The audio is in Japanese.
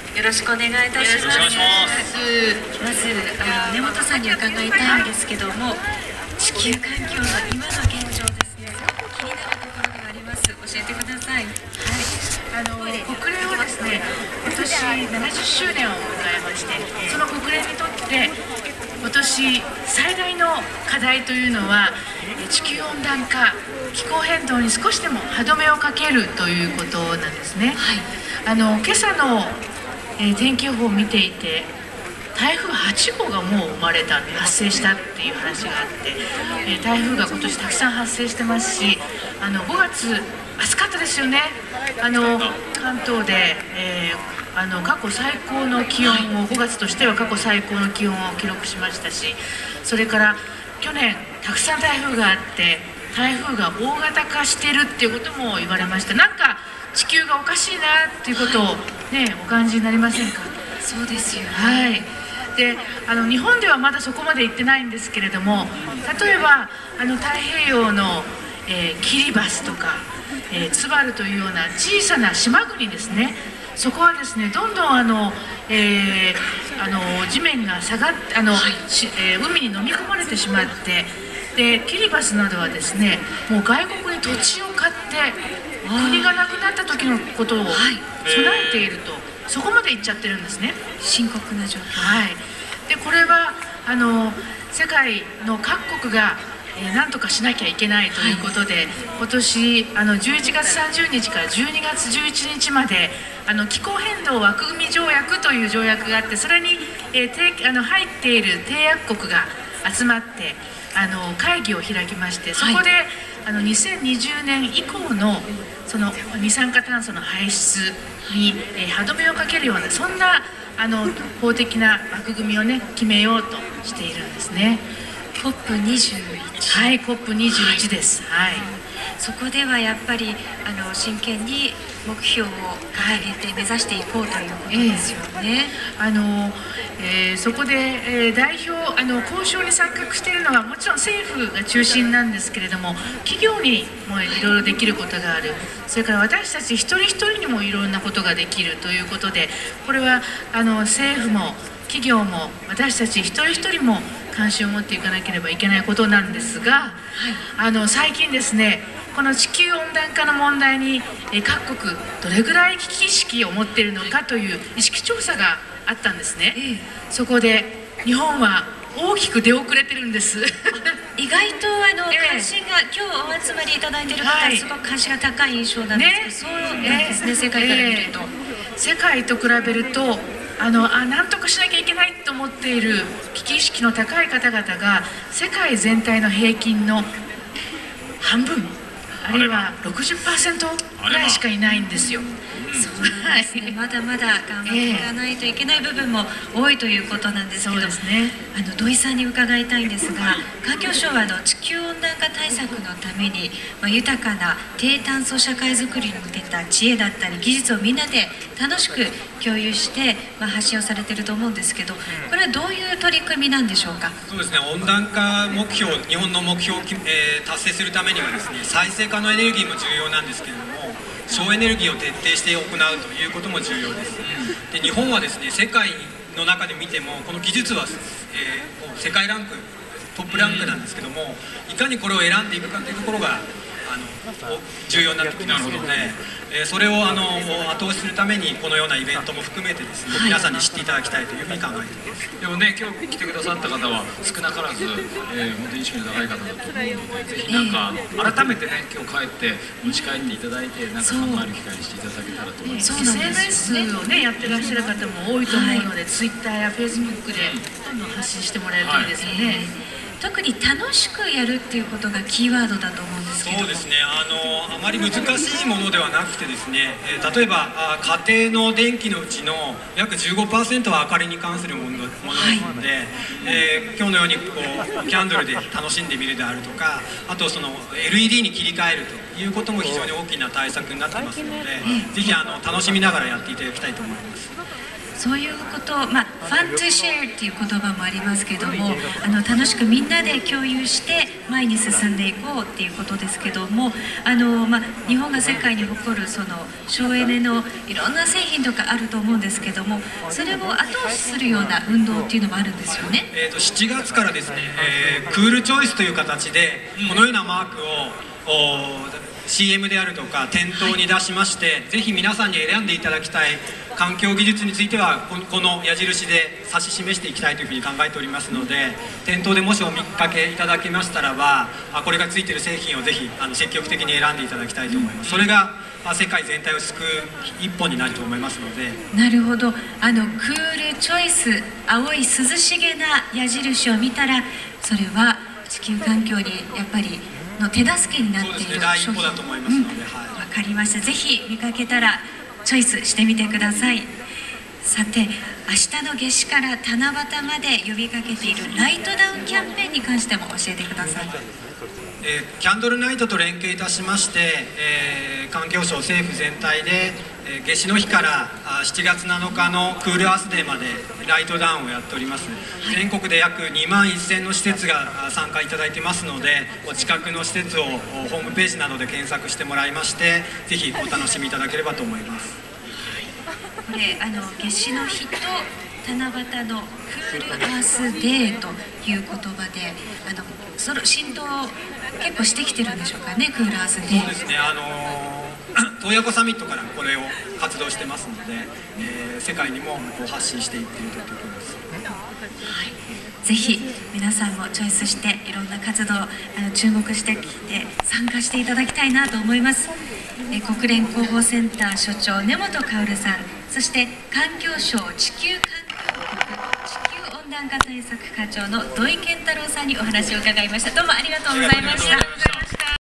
よろしくお願いいたします。まず根本さんに伺いたいんですけども、地球環境の今の現状ですね、すごく気になるところがあります。教えてください。 はい、国連はですね、今年70周年を迎えまして、その国連にとって今年最大の課題というのは地球温暖化、気候変動に少しでも歯止めをかけるということなんですね。今朝の天気予報を見ていて、台風8号がもう発生したっていう話があって、台風が今年たくさん発生してますし、5月暑かったですよね。関東で、過去最高の気温を、5月としては過去最高の気温を記録しましたし、それから去年たくさん台風があって、台風が大型化してるっていうことも言われました。なんか地球がおかしいなっていうことをね、お感じになりませんか？ そうですよね。 はい。で、日本ではまだそこまで行ってないんですけれども、例えば太平洋の、キリバスとか、ツバルというような小さな島国ですね、そこはですね、どんどん地面が下がって海に飲み込まれてしまって、でキリバスなどはですね、もう外国に土地を買って国がなくなった時のことを備えていると、そこまで行っちゃってるんですね。 深刻な状況。 はい。でこれは世界の各国がなんとかしなきゃいけないということで、今年11月30日から12月11日まで気候変動枠組み条約という条約があって、それに、入っている締約国が集まって会議を開きまして、そこで、2020年以降のその二酸化炭素の排出に、歯止めをかけるような、そんな法的な枠組みをね、決めようとしているんですね。 COP21。 はい、COP21 です。はい。 そこではやっぱり真剣に目標を掲げて目指していこうということですよね。 そこで、代表交渉に参画しているのはもちろん政府が中心なんですけれども、企業にもいろいろできることがある、それから私たち一人一人にもいろんなことができるということで、これは政府も企業も私たち一人一人も関心を持っていかなければいけないことなんですが、最近ですね、この地球温暖化の問題に各国どれぐらい危機意識を持っているのかという意識調査があったんですね。そこで日本は大きく出遅れてるんです。 意外と関心が、今日お集まりいただいている方はすごく関心が高い印象なんですけど、そうなんですね、世界から見ると。 世界と比べるとなんとかしなきゃいけないと思っている危機意識の高い方々が世界全体の平均の半分、あるいは 60% ぐらいしかいないんですよ。 そうなんですね。まだまだ頑張っていかないといけない部分も多いということなんですけど、土井さんに伺いたいんですが、環境省は地球温暖化対策のために、豊かな低炭素社会づくりに向けた知恵だったり技術をみんなで楽しく共有して、発信をされていると思うんですけど、これはどういう取り組みなんでしょうか？ そうですね、温暖化目標、日本の目標を、達成するためにはですね、再生可能エネルギーも重要なんですけれども、省エネルギーを徹底して行うということも重要です。で、日本はですね、世界の中で見てもこの技術は、世界ランクトップランクなんですけども、いかにこれを選んでいくかというところが重要になってきますので、それを後押しするためにこのようなイベントも含めてですね、皆さんに知っていただきたいというふうに考えています。 でもね、今日来てくださった方は少なからず、本当に意識の高い方だと思うので、ぜひなんか改めてね、今日帰って持ち帰っていただいて、なんか考える機会にしていただけたらと思います。 SNS をね、やってらっしゃる方も多いと思うので、Twitter や Facebook でどんどん発信してもらえるといいですよね。 特に楽しくやるっていうことがキーワードだと思うんですけど。 そうですね、あまり難しいものではなくてですね、例えば家庭の電気のうちの約 15% は明かりに関するものですので、今日のようにキャンドルで楽しんでみるであるとか、あとLED に切り替えるということも非常に大きな対策になってますので、ぜひ楽しみながらやっていただきたいと思います。 そういうこと、ファントゥシェアっていう言葉もありますけども、楽しくみんなで共有して前に進んでいこうっていうことですけども、日本が世界に誇るその省エネのいろんな製品とかあると思うんですけども、それを後押しするような運動っていうのもあるんですよね。 7月からですね、クールチョイスという形でこのようなマークをCM であるとか店頭に出しまして、ぜひ皆さんに選んでいただきたい環境技術についてはこの矢印で指し示していきたいというふうに考えておりますので、店頭でもしお見かけいただけましたらば、これがついている製品をぜひ積極的に選んでいただきたいと思います。それが世界全体を救う一歩になると思いますので。 なるほど。クールチョイス、青い涼しげな矢印を見たら、それは地球環境にやっぱりの手助けになっている商品。わかりました。ぜひ見かけたらチョイスしてみてください。さて、明日の夏至から七夕まで呼びかけているライトダウンキャンペーンに関しても教えてください。 キャンドルナイトと連携いたしまして、環境省政府全体で夏至の日から7月7日のクールアースデーまでライトダウンをやっております。全国で約2万1000の施設が参加いただいてますので、お近くの施設をホームページなどで検索してもらいまして、ぜひお楽しみいただければと思います。 これ夏至の日と七夕のクールアースデーという言葉でその浸透結構してきてるんでしょうかね、クールアースデー。 そうですね、洞爺湖サミットからこれを活動してますので、世界にも発信していっているというところです。 ぜひ皆さんもチョイスしていろんな活動注目してきて参加していただきたいなと思います。国連広報センター所長根本薫さん、そして環境省地球環境局地球温暖化対策課長の土井健太郎さんにお話を伺いました。どうもありがとうございました。